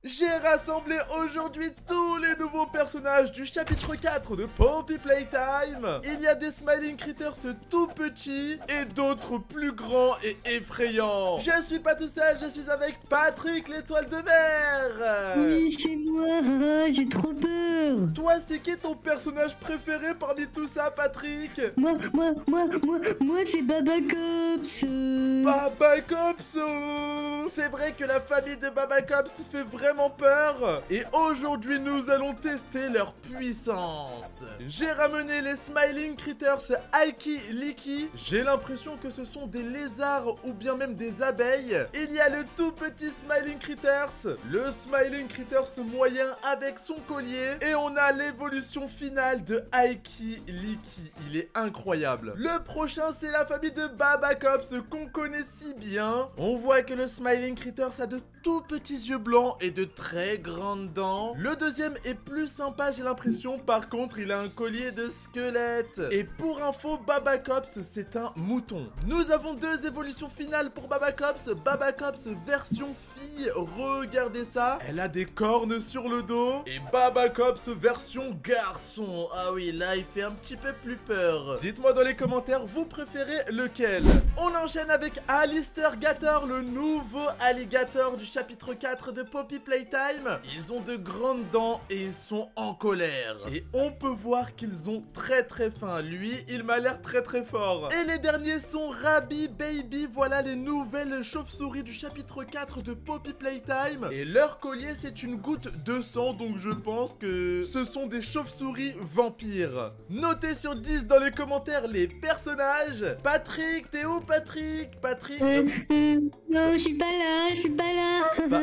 J'ai rassemblé aujourd'hui tous les nouveaux personnages du chapitre 4 de Poppy Playtime. Il y a des Smiling Critters tout petits et d'autres plus grands et effrayants. Je suis pas tout seul, je suis avec Patrick l'étoile de mer. Oui, c'est moi, j'ai trop peur. Toi, c'est qui ton personnage préféré parmi tout ça, Patrick? Moi, c'est Baba Cops. Baba Cops. C'est vrai que la famille de Baba Cops fait vraiment peur. Et aujourd'hui, nous allons tester leur puissance. J'ai ramené les Smiling Critters Aiki Liki. J'ai l'impression que ce sont des lézards ou bien même des abeilles. Il y a le tout petit Smiling Critters, le Smiling Critters moyen avec son collier. Et on a l'évolution finale de Aiki Liki. Il est incroyable. Le prochain, c'est la famille de Baba Cops qu'on connaît si bien. On voit que le Smiling Critters a de tout petits yeux blancs et de très grandes dents. Le deuxième est plus sympa, j'ai l'impression. Par contre, il a un collier de squelette. Et pour info, Baba Cops, c'est un mouton. Nous avons deux évolutions finales pour Baba Cops. Baba Cops version fille, regardez ça. Elle a des cornes sur le dos. Et Baba Cops version garçon. Ah oui, là, il fait un petit peu plus peur. Dites-moi dans les commentaires, vous préférez lequel? On enchaîne avec Alistair Gator, le nouveau alligator du chapitre 4 de Poppy Playtime. Ils ont de grandes dents et ils sont en colère. Et on peut voir qu'ils ont très faim. Lui, il m'a l'air très fort. Et les derniers sont Rabi, Baby. Voilà les nouvelles chauves-souris du chapitre 4 de Poppy Playtime. Et leur collier, c'est une goutte de sang. Donc je pense que ce sont des chauves-souris vampires. Notez sur 10 dans les commentaires les personnages. Patrick, t'es où Patrick? Patrick Non, je suis pas là.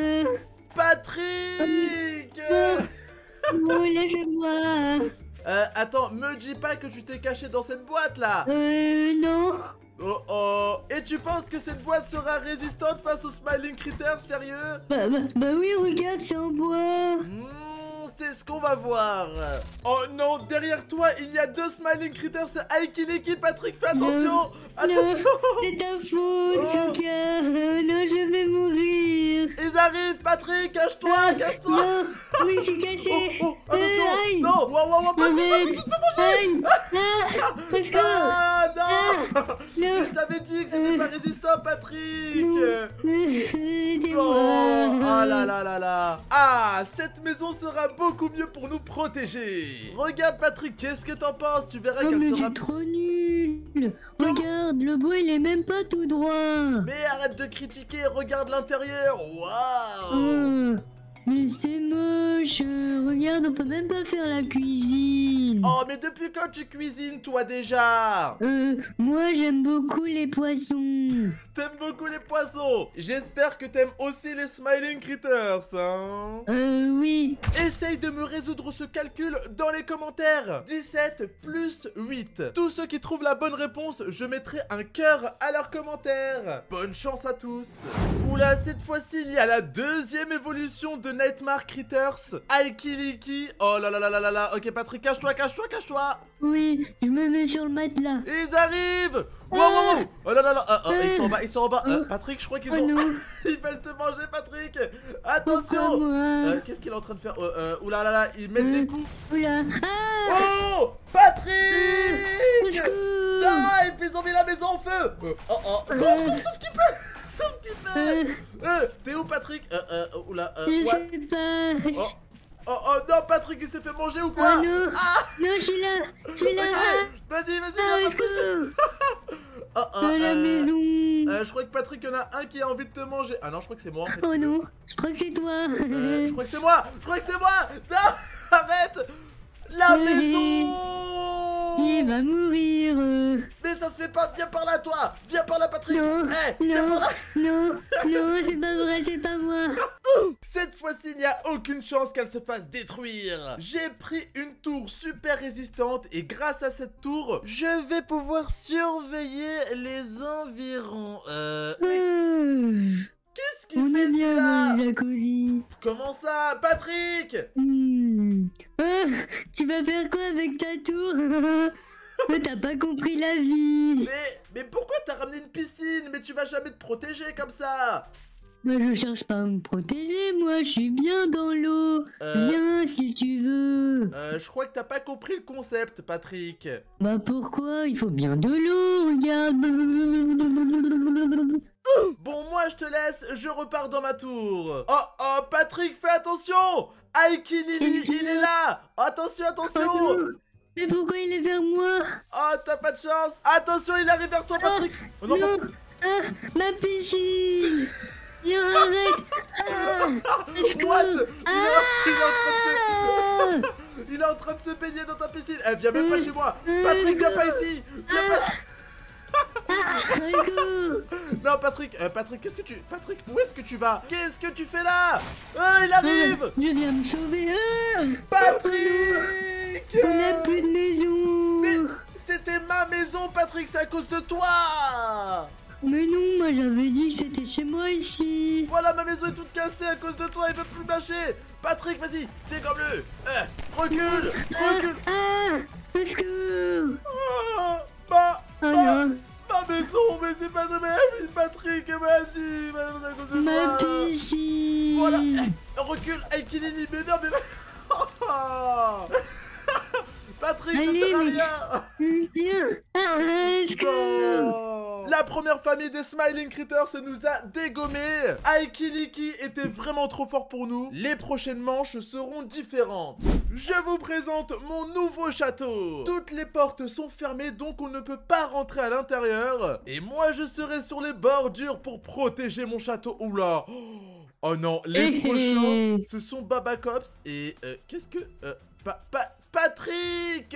Patrick Oh, laissez-moi. Attends, me dis pas que tu t'es caché dans cette boîte là. Non. Oh. Et tu penses que cette boîte sera résistante face aux Smiling Critters, sérieux? Bah oui, regarde, c'est en bois. C'est ce qu'on va voir. Oh non, derrière toi, il y a deux Smiling Critters, c'est Aiki Liki. Patrick, fais attention. Attention. C'est ta faute, Soka. Non, je vais mourir. Ils arrivent, Patrick, cache-toi. Non, oui, je suis caché. Attention. Aïe. Non, wow, Patrick, tu te fais manger. Parce que... Non. Non. Je t'avais dit que c'était pas résistant, Patrick. Aidez-moi. Oh là. Ah, cette maison sera beaucoup mieux pour nous protéger. Regarde, Patrick, qu'est-ce que t'en penses? Tu verras qu'elle mais sera... c'est trop nul. Regarde, le bois, il est même pas tout droit. Mais arrête de critiquer, regarde l'intérieur. Waouh. Mais c'est moche. Regarde, on peut même pas faire la cuisine. Oh, mais depuis quand tu cuisines, toi, déjà? Moi, j'aime beaucoup les poissons. T'aimes beaucoup les poissons. J'espère que t'aimes aussi les Smiling Critters, hein? Oui. Essaye de me résoudre ce calcul dans les commentaires. 17 plus 8. Tous ceux qui trouvent la bonne réponse, je mettrai un cœur à leurs commentaires. Bonne chance à tous. Oula, cette fois-ci, il y a la deuxième évolution de Nightmare Critters, Aiki Liki. Oh là. Ok, Patrick, cache-toi. Oui, je me mets sur le matelas. Ils arrivent. Wow. Oh là. Ils sont en bas. Patrick, je crois qu'ils ont... non. Ils veulent te manger, Patrick. Attention. Qu'est-ce qu'il est en train de faire? Oula là, ils mettent des coups. Oula. Oh, Patrick. Secours. Non, ils ont mis la maison en feu. Cours, sauf qu'il peut. T'es où, Patrick? Oula. Je sais pas. Oh non, Patrick, il s'est fait manger ou quoi? Oh non. Non, je suis là. Okay. Vas-y, viens, Patrick. La maison. Je crois que Patrick, il y en a un qui a envie de te manger. Ah non, je crois que c'est moi en fait. Oh non, je crois que c'est toi. Je crois que c'est moi. Non, arrête. La maison. Il va mourir. Mais ça se fait pas. Viens par là, toi. Viens par là, Patrick. Non, viens par là. non, c'est pas vrai, c'est pas moi. Cette fois-ci, il n'y a aucune chance qu'elle se fasse détruire. J'ai pris une tour super résistante et grâce à cette tour, je vais pouvoir surveiller les environs. Qu'est-ce qu'il fait celui-là? Jacuzzi. Comment ça, Patrick? Tu vas faire quoi avec ta tour? T'as pas compris la vie. Mais pourquoi t'as ramené une piscine? Mais tu vas jamais te protéger comme ça. Moi, je cherche pas à me protéger, moi, je suis bien dans l'eau. Viens si tu veux. Je crois que t'as pas compris le concept, Patrick. Bah pourquoi? Il faut bien de l'eau, regarde. Bon, moi je te laisse, je repars dans ma tour. Oh, Patrick, fais attention. Aiki Lily, il est là. Attention, attention. Oh non. Mais pourquoi il est vers moi? Oh, t'as pas de chance. Attention, il arrive vers toi, Patrick. Oh, non, Non. Ah, ma piscine. Viens, arrête. What? Ah. Il est en train de se baigner dans ta piscine. Eh, viens même pas chez moi. Patrick, viens pas ici. Viens pas. Non, Patrick, qu'est-ce que tu... Patrick, où est-ce que tu vas? Qu'est-ce que tu fais là? Il arrive. Je viens me sauver. Patrick. On n'a plus de maison. Mais c'était ma maison, Patrick, c'est à cause de toi. Mais non, moi j'avais dit que c'était chez moi ici. Voilà, ma maison est toute cassée à cause de toi, il veut plus me lâcher. Patrick, vas-y, dégomme-le. Recule. Au secours. Ma maison, mais c'est pas de ma vie, Patrick, vas-y, c'est à cause de Ma toi. piscine. Voilà, recule, Aikilini, mais non, mais... Patrick, ça sert à rien. Viens. Au secours. La première famille des Smiling Critters nous a dégommés. Aikiliki était vraiment trop fort pour nous. Les prochaines manches seront différentes. Je vous présente mon nouveau château. Toutes les portes sont fermées, donc on ne peut pas rentrer à l'intérieur. Et moi, je serai sur les bordures pour protéger mon château. Oula. Oh non, les prochains, ce sont Baba Cops et... qu'est-ce que... Patrick.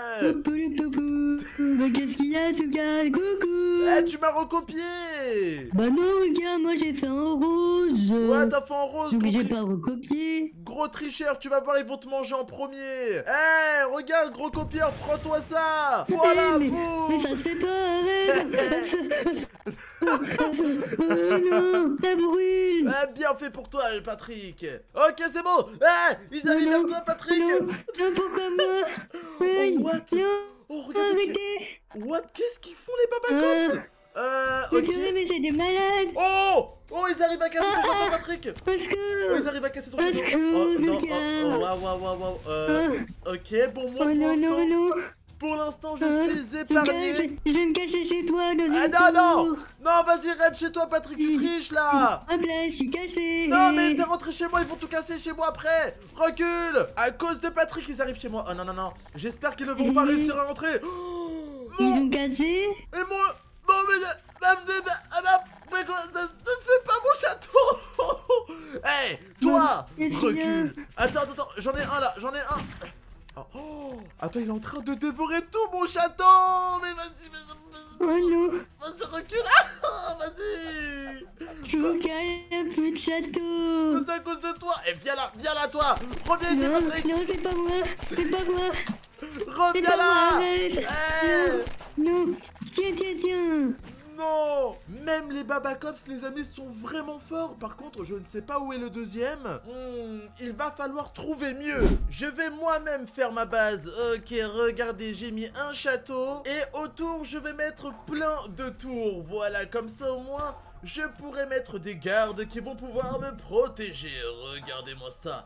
Mais qu'est-ce qu'il y a, Souka? Coucou. Tu m'as recopié. Bah non, regarde, moi j'ai fait en rose. Ouais, t'as fait en rose. Donc j'ai pas recopié. Gros tricheur, tu vas voir, ils vont te manger en premier. Regarde, gros copieur, prends-toi ça. Voilà, mais ça se fait pas, arrête. Oh non, ça brûle. Bien fait pour toi, Patrick. Ok, c'est bon. Ils arrivent vers toi, Patrick. Non, pourquoi moi? What? Non, arrêtez. What? Qu'est-ce qu'ils font, les Baba Cops? Ok. Mais c'est des malades. Oh, ils arrivent à casser ton château, Patrick. Ils arrivent à casser ton château. Ok, bon, moi, pour l'instant, je suis épargné. Je vais me cacher chez toi, Non, vas-y, rentre chez toi, Patrick, tu triches, là. Hop là, je suis caché. Non, mais t'es rentré chez moi, ils vont tout casser chez moi après. Recule. À cause de Patrick, ils arrivent chez moi. Oh non. J'espère qu'ils ne vont pas réussir à rentrer. Ils ont cassé. Et moi... Non, mais... ça se fait pas mon château. Toi, recule. Attends, j'en ai un là, attends, il est en train de dévorer tout mon château. Mais vas-y, Oh non. Vas-y, recule. Vas-y. Souka, il n'y a plus de château. C'est à cause de toi. Viens là, toi. Reviens ici, Patrick. Non, c'est pas moi. Reviens là. Non. Tiens. Non. Même les Baba Cops, les amis, sont vraiment forts. Par contre, je ne sais pas où est le deuxième. Il va falloir trouver mieux. Je vais moi-même faire ma base. Ok, regardez, j'ai mis un château. Et autour, je vais mettre plein de tours. Voilà, comme ça au moins, je pourrai mettre des gardes qui vont pouvoir me protéger. Regardez-moi ça.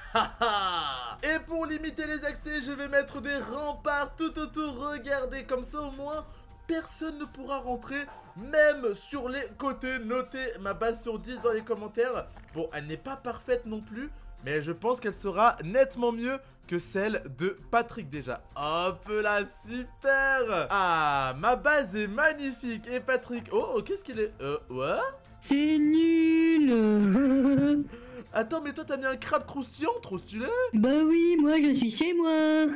Et pour limiter les accès, je vais mettre des remparts tout autour. Regardez, comme ça au moins... personne ne pourra rentrer, même sur les côtés. Notez ma base sur 10 dans les commentaires. Bon, elle n'est pas parfaite non plus, mais je pense qu'elle sera nettement mieux que celle de Patrick déjà. Hop là, super. Ma base est magnifique. Et Patrick, qu'est-ce qu'il est? Ouais. C'est nul. Attends, mais toi t'as mis un crabe croustillant, trop stylé. Bah oui, moi je suis chez moi.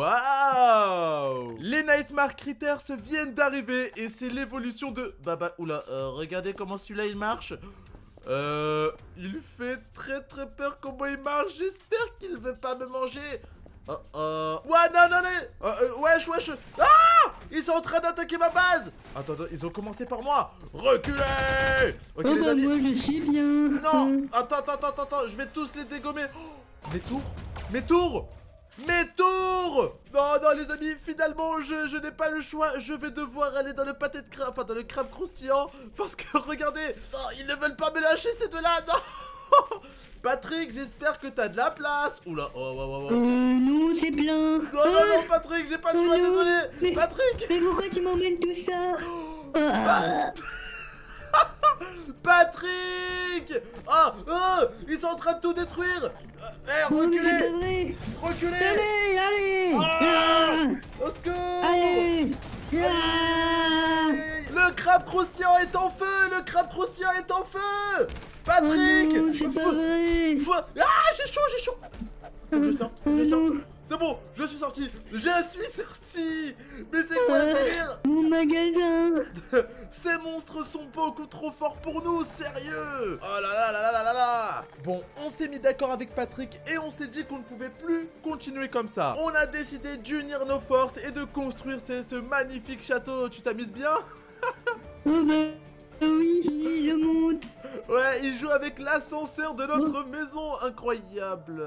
Waouh. Les Nightmare Critters viennent d'arriver et c'est l'évolution de... Oula, regardez comment celui-là il marche. Il fait très peur comment il marche. J'espère qu'il veut pas me manger. Ouais, non. Wesh. Ils sont en train d'attaquer ma base. Attends, ils ont commencé par moi. Reculez. Ok, les amis. Moi je suis bien. Non, attends, je vais tous les dégommer. Mes tours. Mes tours. Non, non, les amis, finalement, je n'ai pas le choix. Je vais devoir aller dans le pâté de crabe, enfin dans le crabe croustillant. Parce que, regardez, non, ils ne veulent pas me lâcher ces deux-là, non. Patrick, j'espère que t'as de la place. Oula, oh. Non, c'est plein. Non, non, Patrick, j'ai pas le choix, non. désolé. Patrick. Mais pourquoi tu m'emmènes tout ça? Patrick! Ils sont en train de tout détruire! Oh, mais c'est pas Reculez! vrai. Reculez! Allez. Au secours! Allez. Le crabe croustillant est en feu! Le crabe croustillant est en feu! Patrick! Oh non, c'est pas vrai. J'ai chaud! Faut que je sorte, C'est bon, je suis sorti! Mais c'est quoi ce délire? Mon magasin. Ces monstres sont beaucoup trop forts pour nous, sérieux! Oh là. Bon, on s'est mis d'accord avec Patrick et on s'est dit qu'on ne pouvait plus continuer comme ça. On a décidé d'unir nos forces et de construire ce magnifique château. Tu t'amuses bien? Oh bah oui, je monte. Ouais, il joue avec l'ascenseur de notre maison. Incroyable.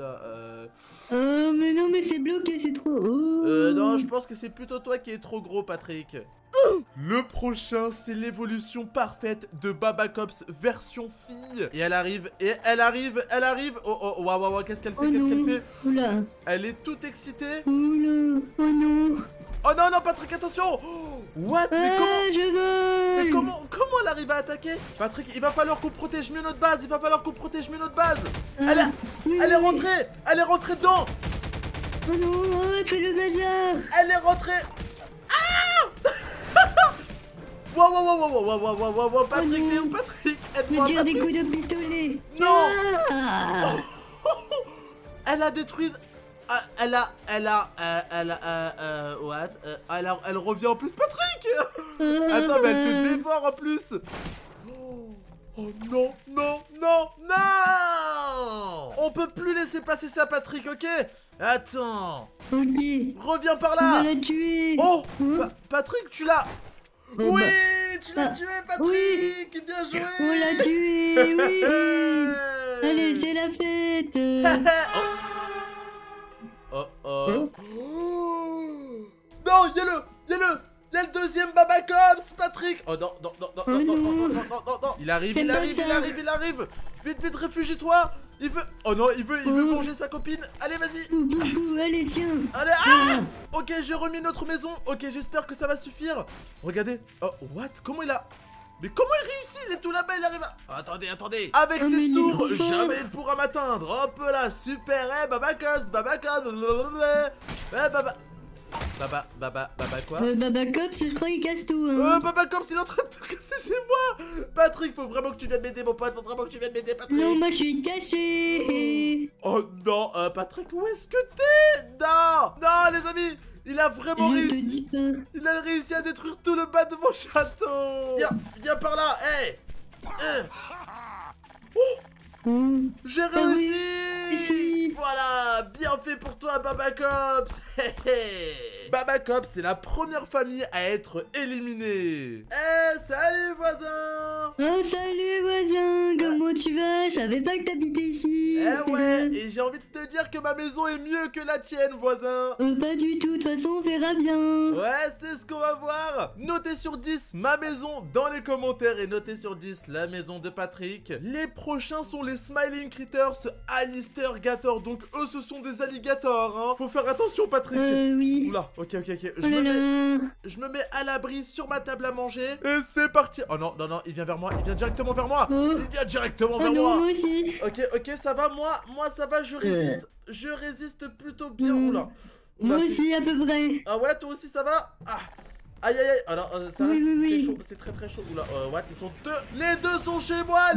Oh mais non, mais c'est bloqué, c'est trop haut. Non, je pense que c'est plutôt toi qui es trop gros, Patrick. Le prochain, c'est l'évolution parfaite de Baba Cops version fille. Et elle arrive. Oh, waouh, qu'est-ce qu'elle fait? Oula. Elle est toute excitée. Oula. Oh non. Oh non, Patrick, attention. What? Je vole. Mais comment elle arrive à attaquer? Patrick, il va falloir qu'on protège mieux notre base. Elle est rentrée dedans. Oh non, fais le bazar. Elle est rentrée. Wow, Patrick, t'es où, Patrick? Me tire des coups de pistolet. Non. Ah. Elle a détruit. What? Elle revient en plus, Patrick. Attends, mais elle te dévore en plus. Oh non. On peut plus laisser passer ça, Patrick, ok? Attends. Ok. Reviens par On là. va la tuer. Oh, Patrick, tu l'as. Oh, Oui, bah. tu l'as tué, Patrick. Oui. Bien joué. On l'a tué, oui. Allez, c'est la fête. Oh. Non, y'a le deuxième Baba Cops, Patrick. Oh non. Il arrive. Vite, réfugie-toi. Il veut venger sa copine. Allez, vas-y. Allez, tiens. Allez, Ok, j'ai remis notre maison. Ok, j'espère que ça va suffire. Regardez. Oh, what? Comment il a... Mais comment il réussit? Il est tout là-bas, il arrive à... Attendez. Avec ses tours, jamais il pourra m'atteindre. Hop là, super. Baba Cops. Baba quoi? Baba Cops, je crois qu'il casse tout. Hein. Baba Cops, il est en train de tout casser chez moi. Patrick, faut vraiment que tu viennes m'aider, mon pote. Patrick. Non, moi je suis caché. Oh non, Patrick, où est-ce que t'es? Non, les amis. Il a vraiment réussi. Il a réussi à détruire tout le bas de mon château. Viens par là, hey. J'ai réussi. Voilà, bien fait pour toi, Baba Cops. Baba Cops, c'est la première famille à être éliminée. Salut voisin. Oh, salut voisin, comment tu vas? Je savais pas que t'habitais ici. Ouais, et j'ai envie de te dire que ma maison est mieux que la tienne, voisin. Pas du tout, de toute façon on verra bien. Ouais, c'est ce qu'on va voir. Notez sur 10 ma maison dans les commentaires et notez sur 10 la maison de Patrick. Les prochains sont les Smiling Critters Alistair Gator. Donc eux ce sont des alligators, hein. Faut faire attention, Patrick. Oui. Oula, ok. Je me mets à l'abri sur ma table à manger. Et c'est parti. Oh non, il vient vers moi. Il vient directement vers moi. Moi aussi. Ok, ça va. Moi ça va, je résiste. Je résiste plutôt bien. Oula, moi aussi à peu près. Ah ouais, toi aussi ça va? Aïe. Alors ça reste c'est chaud, c'est très chaud. Oula, what? Ils sont deux. Les deux sont chez moi.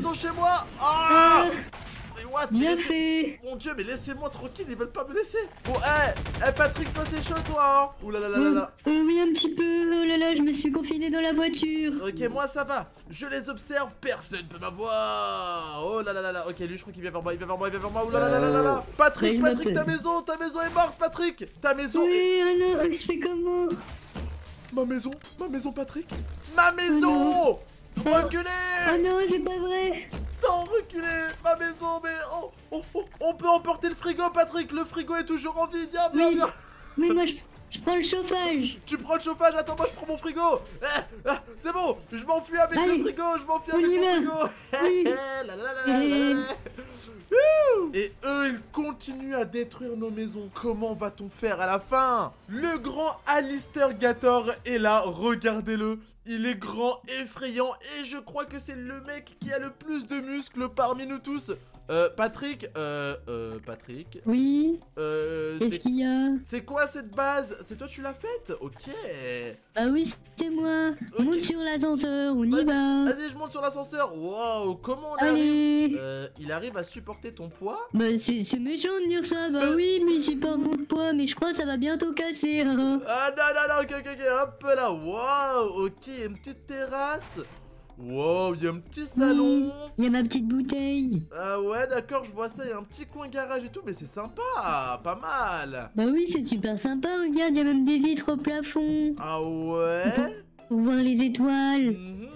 Mais what? Bien fait. Mon dieu, mais laissez-moi tranquille, ils veulent pas me laisser. Bon, Patrick, toi c'est chaud, toi, hein? Oula. Oui, un petit peu. Oh là là, je me suis confiné dans la voiture. Ok, moi ça va. Je les observe, personne peut m'avoir. Oh là là. Ok, lui, je crois qu'il vient vers moi. Oula là. Patrick, ta maison est morte, Patrick. Ta maison est... Oui, non, je fais comment? Ma maison, Patrick. Ma maison. Reculez. Oh non, c'est pas vrai. Non, reculez. Ma maison, mais... on peut emporter le frigo, Patrick. Le frigo est toujours en vie. Viens, viens, Oui. viens. Mais moi, je prends le chauffage. Tu prends le chauffage, attends, moi je prends mon frigo. C'est bon, je m'enfuis avec Allez, le frigo, je m'enfuis on avec y mon va. frigo. Oui. La, la, la, la, la, la. Wouh. Et eux, ils continuent à détruire nos maisons. Comment va-t-on faire à la fin? Le grand Alistair Gator est là, regardez-le. Il est grand, effrayant, et je crois que c'est le mec qui a le plus de muscles parmi nous tous. Patrick, Patrick. Oui. Qu'est-ce C'est qu'il y a? c'est quoi cette base? C'est toi tu l'as faite? Ok. Bah oui, c'est moi. Ok. Monte sur l'ascenseur, on y va. Vas-y, je monte sur l'ascenseur. Wow, comment on Allez. arrive? Il arrive à supporter ton poids? Bah c'est méchant de dire ça. Bah oui, mais c'est pas mon poids, mais je crois que ça va bientôt casser. Hein. Ah non, non, non, ok, ok, ok, hop là. Wow, ok, une petite terrasse. Wow, il y a un petit salon. Il y a ma petite bouteille. Ah ouais, d'accord, je vois ça. Il y a un petit coin garage et tout, mais c'est sympa, pas mal. Bah oui, c'est super sympa. Regarde, il y a même des vitres au plafond Ah ouais? pour voir les étoiles.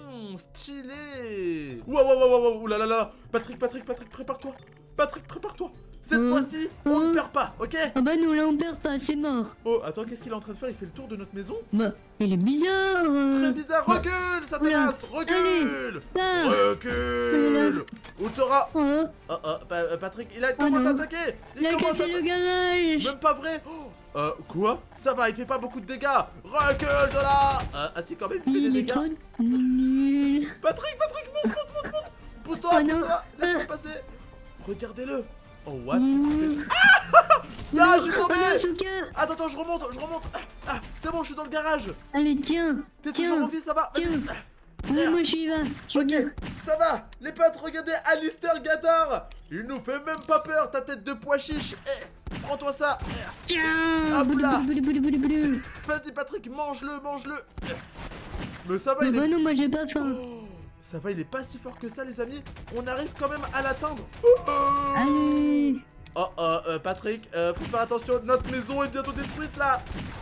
Stylé. Wow, wow, wow, wow, wow, là là là. Patrick, prépare-toi. Patrick, prépare-toi. Cette fois-ci, on ne perd pas, ok? Ah bah non, là on perd pas, c'est mort. Oh, attends, qu'est-ce qu'il est en train de faire? Il fait le tour de notre maison? Bah, il est bizarre. Très bizarre, recule, ça terrasse, recule. Ah. Recule. Où t'auras... Oh, Oh, Patrick, il a commencé à non. attaquer. il a commence à cassé le garage. Même pas vrai. Quoi? Ça va, il fait pas beaucoup de dégâts. Recule de là. Ah si, quand même, il fait des Il est dégâts. trop nul. Patrick, monte. Pousse-toi, Oh non. laisse-moi passer. Regardez-le. Oh, what? Mmh. Ah, je suis tombé. Oh non, Souka. Attends, je remonte. C'est bon, je suis dans le garage. Allez, tiens. T'es toujours en vie, ça va? Vas-y. Tiens. Oui, moi je suis là. Ok, ça va. Les potes, regardez Alistair Gator. Il nous fait même pas peur, ta tête de pois chiche. Prends-toi ça. Tiens. Hop Boulou, là. boulou, boulou, boulou, boulou. Vas-y, Patrick, mange-le. Mais ça va, Mais il bah est... non, moi j'ai pas faim. Oh, ça va, il est pas si fort que ça, les amis. On arrive quand même à l'atteindre. Allez. Patrick, faut faire attention. Notre maison est bientôt détruite, là.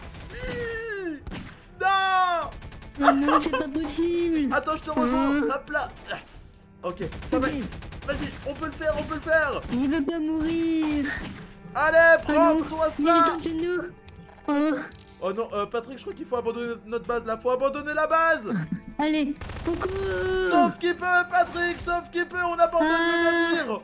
Non. Oh non, c'est pas possible. Attends, je te rejoins. Hop là. Ok, ça va. Ok. Vas-y, on peut le faire. Il veut pas mourir. Allez, Oh non, prends-toi il est ça. en dessous de nous. Oh. Oh non, Patrick, je crois qu'il faut abandonner notre base là. Faut abandonner la base. Allez, coucou. Sauf qu'il peut, Patrick, sauf qu'il peut. On abandonne le navire.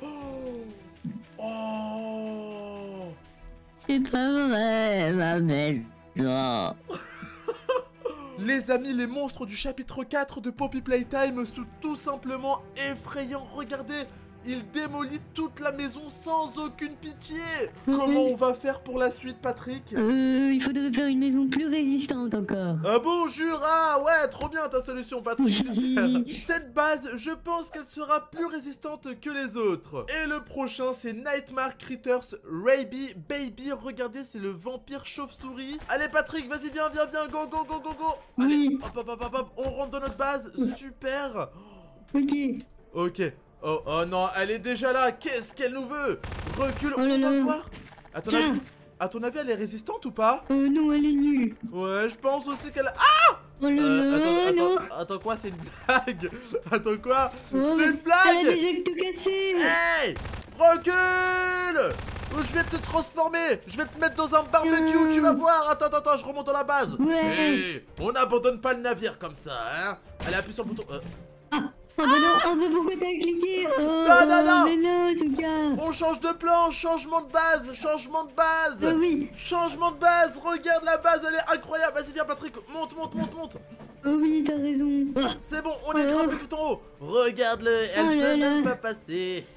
Oh. C'est pas vrai, ma maison. Les amis, les monstres du chapitre 4 de Poppy Playtime sont tout simplement effrayants. Regardez, il démolit toute la maison sans aucune pitié. Comment on va faire pour la suite, Patrick? Il faudrait faire une maison plus résistante encore. Ah bon, jure. Ah ouais, trop bien ta solution, Patrick. Super. Oui. Cette base, je pense qu'elle sera plus résistante que les autres. Et le prochain, c'est Nightmare Critters Raby Baby. Regardez, c'est le vampire chauve-souris. Allez, Patrick, vas-y, viens, go. Allez, Oui. hop, on rentre dans notre base. Super. Ok. Ok. Oh non, elle est déjà là. Qu'est-ce qu'elle nous veut? Recule, Oh là on va là. voir. Tiens. À ton avis, elle est résistante ou pas? Oh non, elle est nulle. Ouais, je pense aussi qu'elle... Ah! Oh là là, non. Attends, quoi? C'est une blague? Attends, quoi? Oh, C'est une elle a blague? déjà tout cassé. Hey! Recule! Ou je vais te transformer! Je vais te mettre dans un barbecue, tu vas voir! Attends, je remonte dans la base! Ouais. Hey, on n'abandonne pas le navire comme ça, hein! Allez, appuie sur le bouton. Oh bah non, oh bah pourquoi t'as cliqué? Oh, Non. mais non, Souka. On change de plan, changement de base! Ah oui. Changement de base! Regarde la base, elle est incroyable! Vas-y, viens, Patrick, monte! Oh oui, t'as raison. C'est bon, on est grimpé tout en haut! Regarde-le, elle Oh peut là même là. pas passer!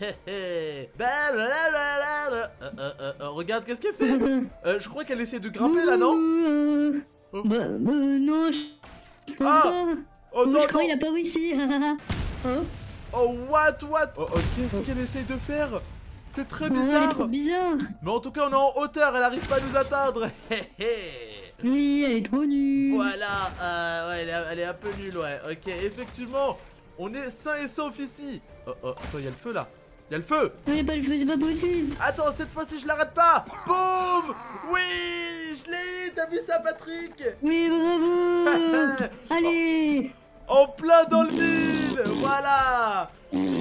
Regarde, qu'est-ce qu'elle fait? Je crois qu'elle essaie de grimper là, non? Oh. Bah non, je pense Ah. pas. Oh non, Je crois non. qu'il a pas réussi. Oh. Oh, what? Oh, qu'est-ce qu'elle essaye de faire? C'est très Oh, elle est bizarre! trop bizarre. Mais en tout cas, on est en hauteur, elle arrive pas à nous atteindre! Oui, elle est trop nulle. Voilà, ouais, elle est un peu nulle, ouais. Ok, effectivement, on est sain et sauf ici. Oh, attends, il y a le feu là. Il y a le feu. Non, y a pas le feu, c'est pas possible. Attends, cette fois-ci, je l'arrête pas. Boum. Oui, je l'ai eu. T'as vu ça, Patrick? Oui, bravo. Allez. En plein dans le vide. Voilà.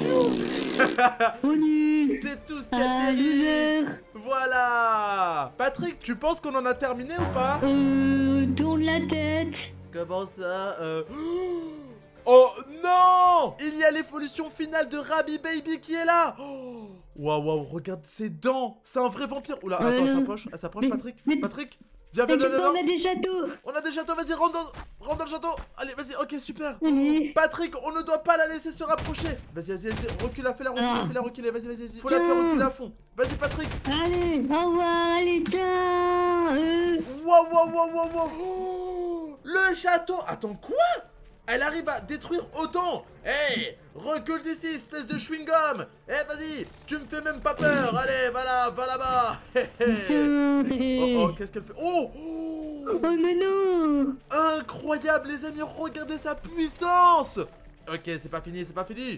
Oh nul. C'est tout ce qu'il y Ah, a de loser. Voilà. Patrick, tu penses qu'on en a terminé ou pas? Tourne la tête. Comment ça Oh non! Il y a l'évolution finale de Rabbi Baby qui est là. Waouh, waouh, regarde ses dents. C'est un vrai vampire. Oula, attends, elle s'approche, Mais- Patrick. mais- Patrick, viens, T'inquiète pas, viens. on a des châteaux. On a des châteaux, vas-y, rentre dans le château. Allez, vas-y, ok, super. Allez. Patrick, on ne doit pas la laisser se rapprocher. Vas-y, recule, fais-la reculer, vas-y. Faut la faire reculer à fond. Vas-y, Patrick. Allez, au revoir, allez, tiens. Wow. Le château. Attends, quoi? Elle arrive à détruire autant. Hey, recule d'ici, espèce de chewing-gum. Vas-y, tu me fais même pas peur. Allez, va là-bas. Oh, qu'est-ce qu'elle fait? Oh, mais non. incroyable, les amis, regardez sa puissance. Ok, c'est pas fini.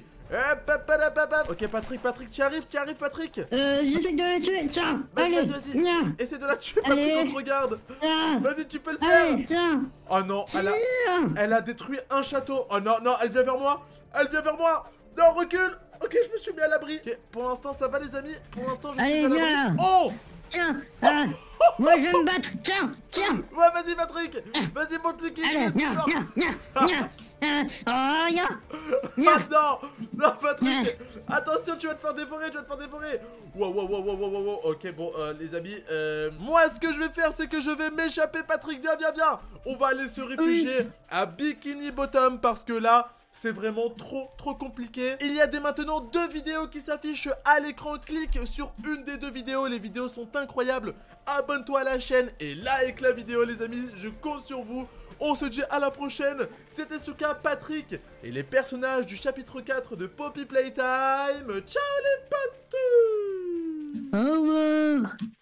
Ok, Patrick, tu arrives, Patrick. J'essaie de la tuer, tiens. Allez, Vas-y. viens. Essaie de la tuer, Patrick, Allez. on te regarde. Tiens. Vas-y, tu peux le faire. Allez, tiens. Oh non, Tiens. elle a détruit un château. Oh non, elle vient vers moi. Non, recule. Ok, je me suis mis à l'abri. Ok, pour l'instant, ça va, les amis. Pour l'instant, je Allez, suis à l'abri. viens. Oh, Tiens. Moi, je vais me battre. Tiens. ouais, vas-y, Patrick. Vas-y, montre-lui qui Allez, est plus fort. viens. Oh, Ah non, Patrick. Attention, tu vas te faire dévorer. Wow. Ok, bon, les amis, moi, ce que je vais faire, c'est que je vais m'échapper, Patrick. Viens. On va aller se réfugier à Bikini Bottom parce que là, c'est vraiment trop compliqué. Il y a dès maintenant 2 vidéos qui s'affichent à l'écran. Clique sur une des 2 vidéos. Les vidéos sont incroyables. Abonne-toi à la chaîne et like la vidéo, les amis. Je compte sur vous. On se dit à la prochaine. C'était Souka, Patrick et les personnages du chapitre 4 de Poppy Playtime. Ciao les potes. Au revoir.